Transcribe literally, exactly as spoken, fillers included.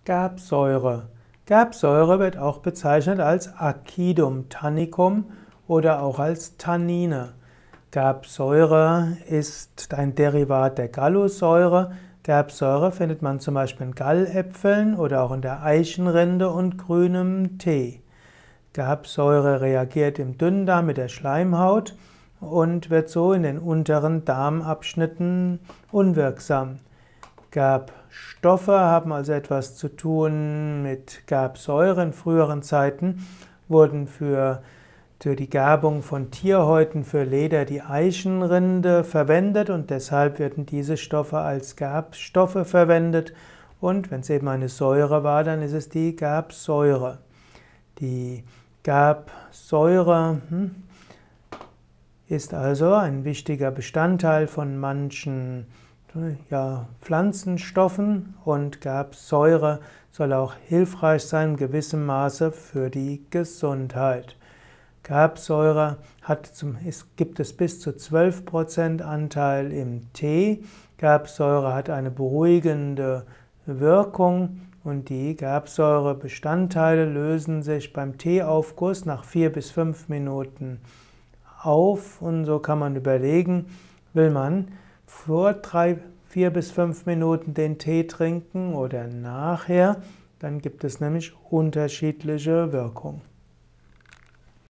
Gerbsäure. Gerbsäure wird auch bezeichnet als Acidum tannicum oder auch als Tannine. Gerbsäure ist ein Derivat der Gallussäure. Gerbsäure findet man zum Beispiel in Galläpfeln oder auch in der Eichenrinde und grünem Tee. Gerbsäure reagiert im Dünndarm mit der Schleimhaut und wird so in den unteren Darmabschnitten unwirksam. Gerbstoffe haben also etwas zu tun mit Gerbsäure. In früheren Zeiten wurden für, für die Gerbung von Tierhäuten für Leder die Eichenrinde verwendet und deshalb werden diese Stoffe als Gerbstoffe verwendet. Und wenn es eben eine Säure war, dann ist es die Gerbsäure. Die Gerbsäure hm, ist also ein wichtiger Bestandteil von manchen ja, Pflanzenstoffen und Gerbsäure soll auch hilfreich sein in gewissem Maße für die Gesundheit. Gerbsäure hat zum, es gibt es bis zu zwölf Prozent Anteil im Tee. Gerbsäure hat eine beruhigende Wirkung und die Gerbsäurebestandteile lösen sich beim Teeaufguss nach vier bis fünf Minuten auf und so kann man überlegen, will man vor drei, vier bis fünf Minuten den Tee trinken oder nachher, dann gibt es nämlich unterschiedliche Wirkungen.